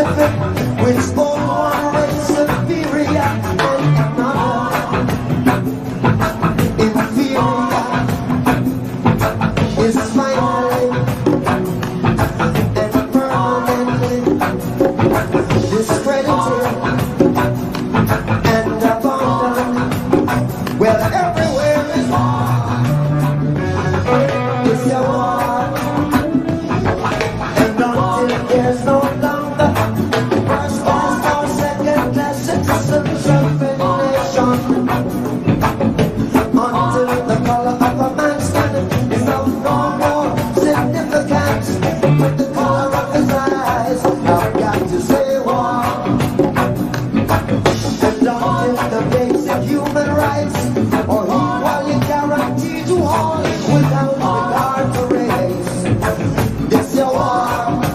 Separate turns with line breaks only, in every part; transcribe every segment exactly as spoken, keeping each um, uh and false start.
conflict which born one race superior and another inferior is finally and permanently discredited and abandoned. Well, everywhere is war. It's a war. And until there's no longer first class or second class citizens of a nation, until the color of a man's skin is of no more significance with the color of his eyes, I've got to say war. And until the basic human rights are equally guaranteed to all without regard to race, it's a war.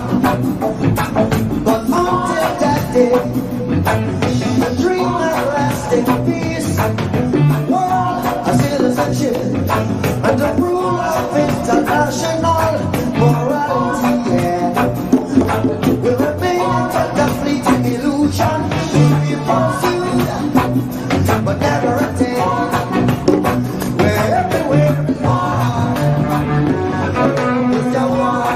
But until that day, the dream of lasting peace, world of citizenship, and the rule of international morality, yeah, will remain until the fleeting illusion will be pursued, but never attained. Where everywhere is war, it's a war.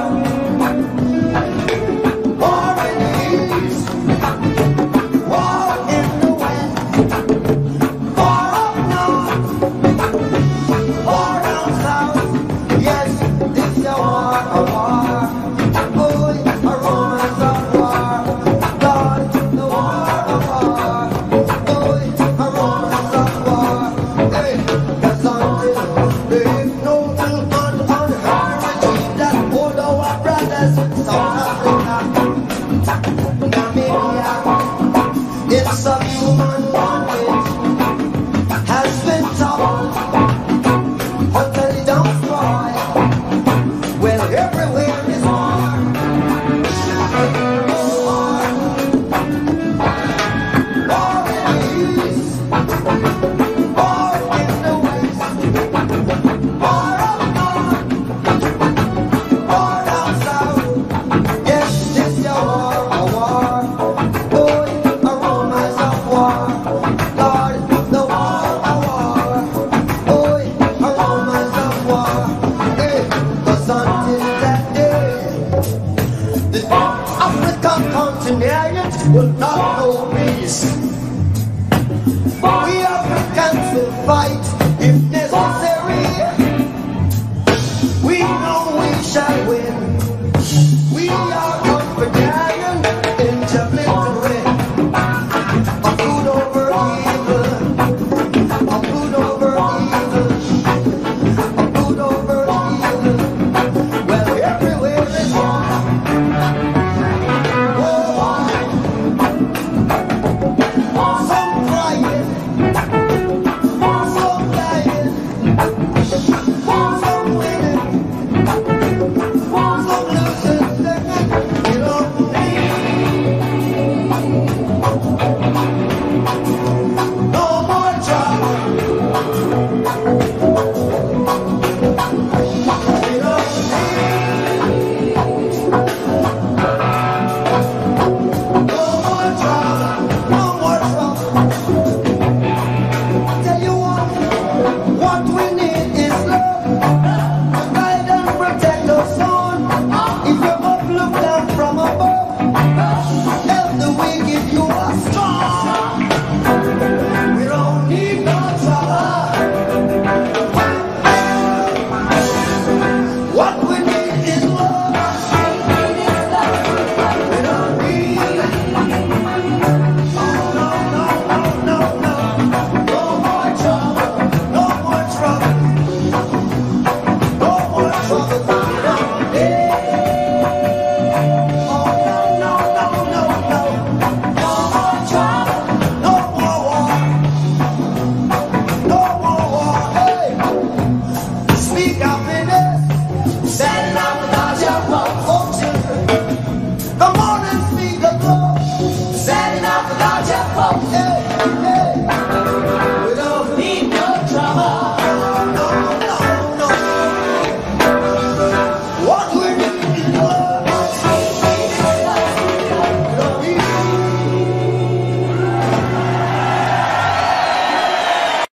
War in the east, war in the west, war up north, war down south. Yes, it's a war, a war. Boy, a romance of war. Lord, the war of war. Boy, a romance of war. Hey, that's until the ignoble and unheard regime that hold our brothers in South Africa, Namibia, in subhuman bondage, has been toppled utterly destroyed. Well, everywhere is war. War. War in the east, war in the west, war up north, war down south. Yes, it's a war, a war. Boy, a romance of war. Lord, the war, a war. Boy, a romance of war. Hey, 'cause until that day, the African continent will not know peace. We Africans will fight if necessary. We know we shall win. We are confident in jubilee. A good over evil. A good over evil. A good over evil. Well, everywhere is war. War. Some crying. Some dying. Some winning. Some losing. You don't need no more trouble. You don't need no more trouble. No more trouble. Tell you what, what we need is love. To guide and protect our son. If you up, look down from above. Help the wicked, you are strong. We don't need no trouble. What we need is love. We don't need oh, no, no, no, no, no. No more trouble. No more trouble. No more trouble. We don't need oh, no, no, no, no, no. No more trouble. No more war. No more war. Hey, speak happiness. Stand up without your love for children. Come on and speak the love. Stand up without your love. Hey.